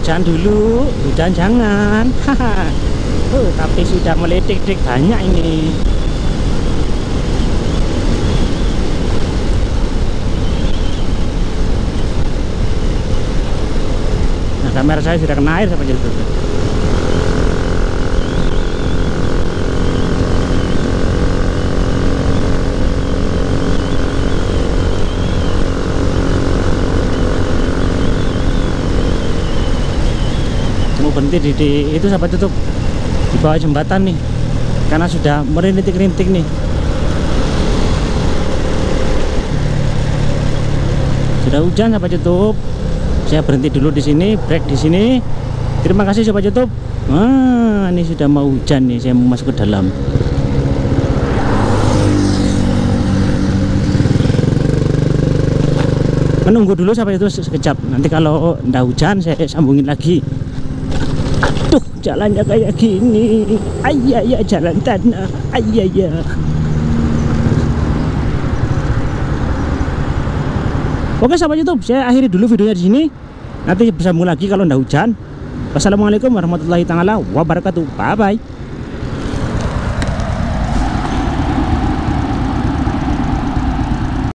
hujan dulu, hujan jangan. Tapi sudah mulai dik-dik banyak ini. Nah, kamera saya sudah kena air sampai itu. Berhenti di itu sampai tutup di bawah jembatan nih karena sudah merintik-rintik nih, sudah hujan sampai tutup. Saya berhenti dulu di sini, break di sini. Terima kasih sahabat YouTube. Ini sudah mau hujan nih, saya mau masuk ke dalam. Menunggu dulu sampai itu sekejap, nanti kalau ndak hujan saya sambungin lagi. Aduh, jalannya kayak gini. Ayah, jalan tanah. Ayah. Oke sahabat YouTube, saya akhiri dulu videonya di sini. Nanti bersambung lagi kalau ndak hujan. Wassalamualaikum warahmatullahi taala wabarakatuh. Bye bye.